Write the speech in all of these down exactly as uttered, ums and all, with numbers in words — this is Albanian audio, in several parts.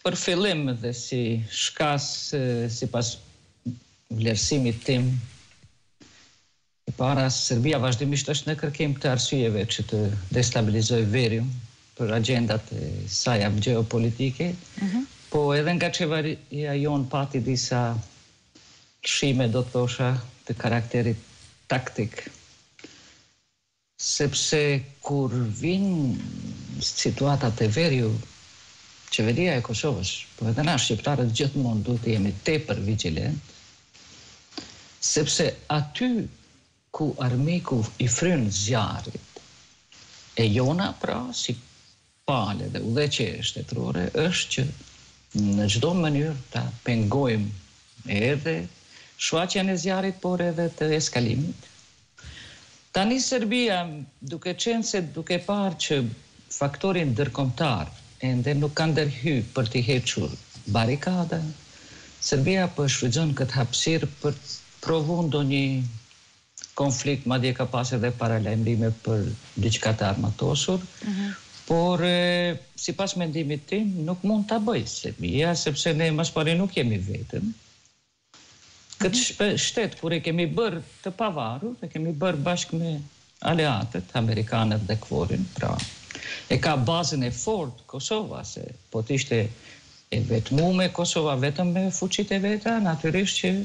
Për fillim dhe si shkas, si pas vlerësimit tim, e para, Serbia vazhdimisht është në kërkim të arsyeve që të destabilizoj verium për agendat e saj geopolitike, mm-hmm. po edhe nga qeveria jonë pati disa lëshime, do të thosha, të karakterit taktik. Sepse kur vinë situatat e veriu, qeveria e Kosovës, po edhe na shqiptarët gjithmonë duhet të jemi tepër vigjilent, sepse aty ku armiku i fryn zjarrit, e jona pra si pale dhe udhëheqje shtetërore është që në çdo mënyrë ta pengojmë edhe shfaqjen e zjarrit, por edhe të eskalimit. Tani Serbia, duke qenë se duke parë që faktorin ndërkombëtar ende nuk ka ndërhy për t'i hequr barikada, Serbia po shfrytëzon këtë hapësirë për provu ndonjë konflikt, madje ka pas edhe paralajmërime për diçka të armatosur, mm-hmm. por e, si pas mendimit tim nuk mund ta bëjë Serbia, sepse ne mas pari nuk jemi vetëm. Këtë mm-hmm. shtet kur e kemi bërë të pavarur, e kemi bërë bashkë me aleatët, amerikanët dhe kvorin, pra e ka bazën e fort Kosova, se po t'ishte e vetmume Kosova vetëm me fuqit e veta, natyrisht që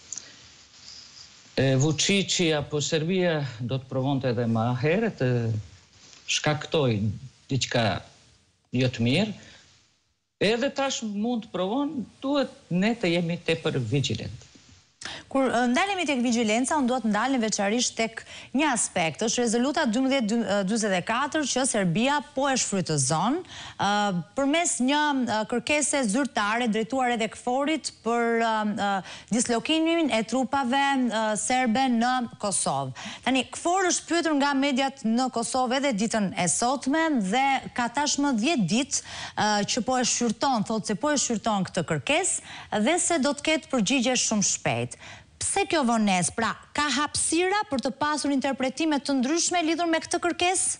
e, Vučići apo Serbia do të provonte edhe më herët të shkaktoj diçka jo të mirë, edhe tash mund të provon, duhet ne të jemi tepër vigjilent. Kur ndalemi tek vigjilenca, unë do të ndalem veçarisht tek një aspekt, është rezoluta dymbëdhjetë dymbëdhjetë e katër që Serbia po e shfrytëzon uh, përmes një uh, kërkese zyrtare drejtuar edhe KFOR-it për uh, uh, dislokimin e trupave uh, serbe në Kosovë. Tani, KFOR është pyetur nga mediat në Kosovë edhe ditën e sotme dhe ka tashmë dhjetë ditë uh, që po e shqyrton, thotë se po e shqyrton këtë kërkesë dhe se do të ketë përgjigje shumë shpejt. Pse kjo vonesë? Pra, ka hapësira për të pasur interpretime të ndryshme lidhur me këtë kërkesë?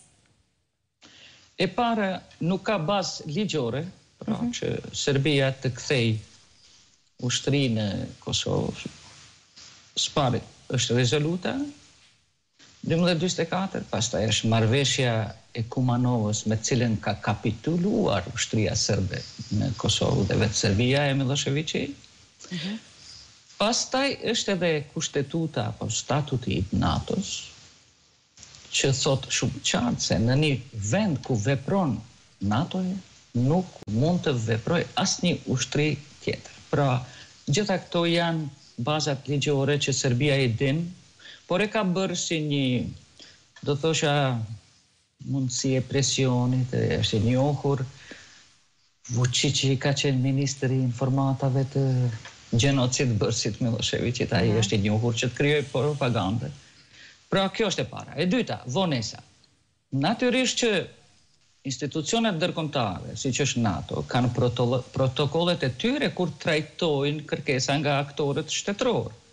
E para, nuk ka bazë ligjore, pra mm-hmm. që Serbia të kthej ushtrinë në Kosovë. Spari është rezoluta dymbëdhjetë dymbëdhjetë e katër, pastaj është marrëveshja e Kumanovës me cilën ka kapituluar ushtria serbe në Kosovë dhe vetë Serbia e Miloševići. Mm-hmm. Pastaj është edhe kushtetuta apo statuti i NATO-s, që thot shumë qartë se në një vend ku vepron NATO-ja nuk mund të veproj asnjë ushtri tjetër. Pra, gjitha këto janë bazat ligjore që Serbia i din, por e ka bërë si një, do thosha, mundësi e presionit, e është i njohur. Vučići ka qenë ministri i informatave të gjenocid bërësit Miloševićit, ai uh-huh. është i njohur që të krijoj propagandë. Pra, kjo është e para. E dyta, vonesa. Natyrisht që institucionet ndërkombëtare, siç është NATO, kanë protokollet e tyre kur trajtojnë kërkesa nga aktorët shtetëror.